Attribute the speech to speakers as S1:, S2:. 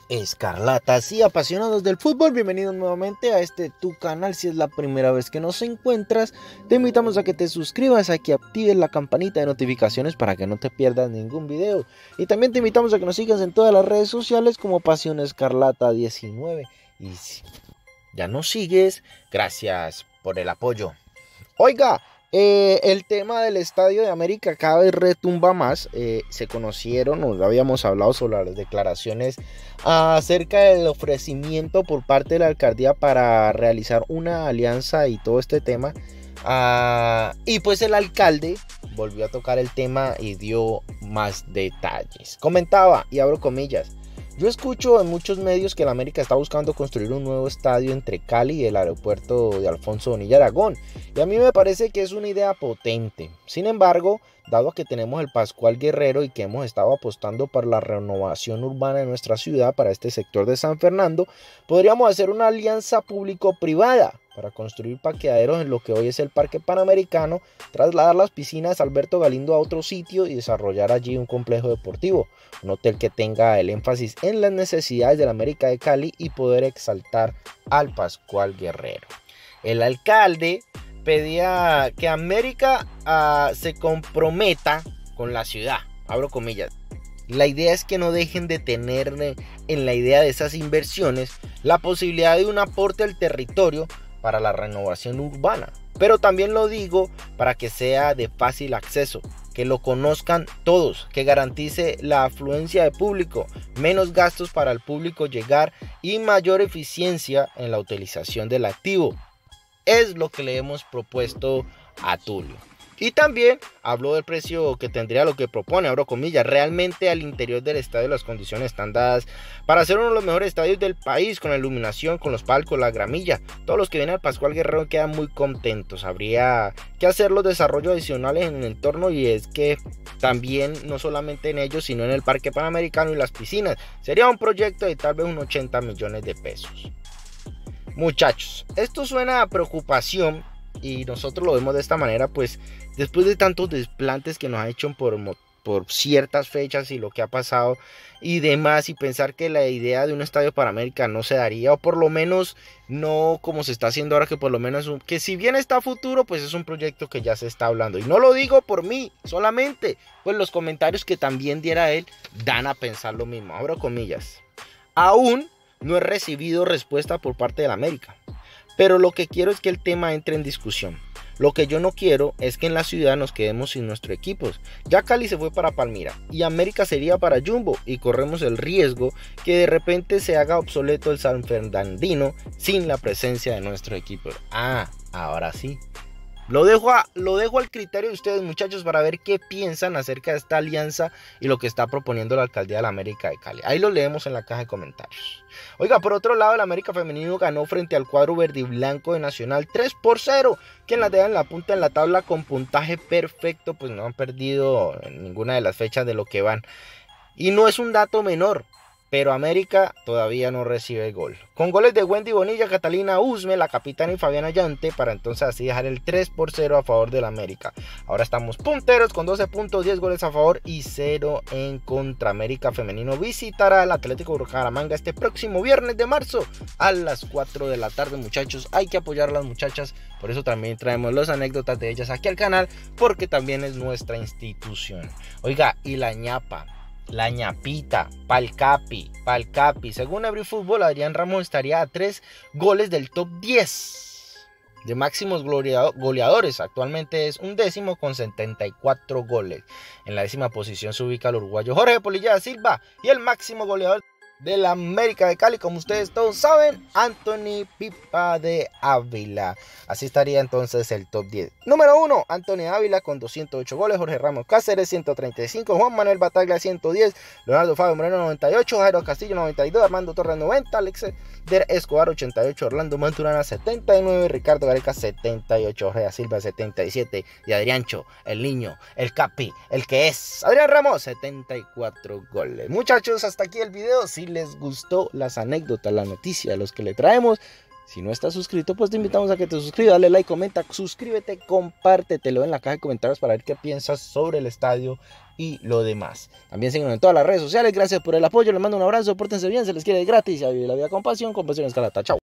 S1: Escarlatas y apasionados del fútbol, bienvenidos nuevamente a tu canal. Si es la primera vez que nos encuentras, te invitamos a que te suscribas, a que actives la campanita de notificaciones para que no te pierdas ningún video. Y también te invitamos a que nos sigas en todas las redes sociales como Pasión Escarlata 19. Y si ya nos sigues, gracias por el apoyo. Oiga, el tema del Estadio de América cada vez retumba más. Se conocieron, nos habíamos hablado sobre las declaraciones acerca del ofrecimiento por parte de la alcaldía para realizar una alianza y todo este tema. Y pues el alcalde volvió a tocar el tema y dio más detalles. Comentaba, y abro comillas: yo escucho en muchos medios que el América está buscando construir un nuevo estadio entre Cali y el aeropuerto de Alfonso Bonilla Aragón, y a mí me parece que es una idea potente. Sin embargo, dado que tenemos el Pascual Guerrero y que hemos estado apostando por la renovación urbana de nuestra ciudad para este sector de San Fernando, podríamos hacer una alianza público-privada para construir parqueaderos en lo que hoy es el Parque Panamericano, trasladar las piscinas Alberto Galindo a otro sitio y desarrollar allí un complejo deportivo, un hotel que tenga el énfasis en las necesidades de la América de Cali y poder exaltar al Pascual Guerrero. El alcalde pedía que América se comprometa con la ciudad, abro comillas. La idea es que no dejen de tener en la idea de esas inversiones la posibilidad de un aporte al territorio para la renovación urbana, pero también lo digo para que sea de fácil acceso, que lo conozcan todos, que garantice la afluencia de público, menos gastos para el público llegar y mayor eficiencia en la utilización del activo. Es lo que le hemos propuesto a Tulio. Y también habló del precio que tendría lo que propone, abro comillas. Realmente al interior del estadio las condiciones están dadas para ser uno de los mejores estadios del país, con la iluminación, con los palcos, la gramilla. Todos los que vienen al Pascual Guerrero quedan muy contentos. Habría que hacer los desarrollos adicionales en el entorno, y es que también no solamente en ellos, sino en el Parque Panamericano y las piscinas. Sería un proyecto de tal vez unos 80 millones de pesos. Muchachos, esto suena a preocupación y nosotros lo vemos de esta manera, pues después de tantos desplantes que nos ha hecho por ciertas fechas y lo que ha pasado y demás, y pensar que la idea de un estadio para América no se daría, o por lo menos no como se está haciendo ahora, que por lo menos que si bien está a futuro, pues es un proyecto que ya se está hablando. Y no lo digo por mí solamente, pues los comentarios que también diera él dan a pensar lo mismo, abro comillas. Aún no he recibido respuesta por parte de la América, pero lo que quiero es que el tema entre en discusión. Lo que yo no quiero es que en la ciudad nos quedemos sin nuestros equipos. Ya Cali se fue para Palmira y América sería para Jumbo, y corremos el riesgo que de repente se haga obsoleto el San Fernandino sin la presencia de nuestro equipo. Ahora sí. Lo dejo al criterio de ustedes, muchachos, para ver qué piensan acerca de esta alianza y lo que está proponiendo la alcaldía de la América de Cali. Ahí lo leemos en la caja de comentarios. Oiga, por otro lado, el América femenino ganó frente al cuadro verde y blanco de Nacional 3-0, quien las deja en la punta en la tabla con puntaje perfecto, pues no han perdido en ninguna de las fechas de lo que van. Y no es un dato menor, pero América todavía no recibe gol. Con goles de Wendy Bonilla, Catalina Usme, la capitana, y Fabiana Llante, para entonces así dejar el 3-0 a favor del América. Ahora estamos punteros con 12 puntos, 10 goles a favor y 0 en contra. América femenino visitará al Atlético Bucaramanga este próximo viernes de marzo a las 4 de la tarde, muchachos. Hay que apoyar a las muchachas, por eso también traemos las anécdotas de ellas aquí al canal, porque también es nuestra institución. Oiga, y la ñapa, la ñapita, Palcapi. Según Every Fútbol, Adrián Ramos estaría a 3 goles del top 10 de máximos goleadores. Actualmente es un décimo con 74 goles. En la 10ª posición se ubica el uruguayo Jorge Polilla da Silva, y el máximo goleador de la América de Cali, como ustedes todos saben, Anthony Pipa de Ávila. Así estaría entonces el top 10. Número 1, Anthony Ávila con 208 goles, Jorge Ramos Cáceres 135, Juan Manuel Bataglia 110, Leonardo Fabio Moreno 98, Jairo Castillo 92, Armando Torres 90, Alexander Escobar 88, Orlando Manturana 79, Ricardo Gareca 78, Jorge Silva 77 y Adriancho, el niño, el capi, el que es Adrián Ramos, 74 goles. Muchachos, hasta aquí el video. Si les gustó las anécdotas, la noticia, los que le traemos, Si no estás suscrito, pues te invitamos a que te suscribas, dale like, comenta, suscríbete, compártetelo en la caja de comentarios para ver qué piensas sobre el estadio y lo demás. También síguenos en todas las redes sociales. Gracias por el apoyo, les mando un abrazo, pórtense bien, se les quiere gratis, a vivir la vida con pasión escalata. Chao.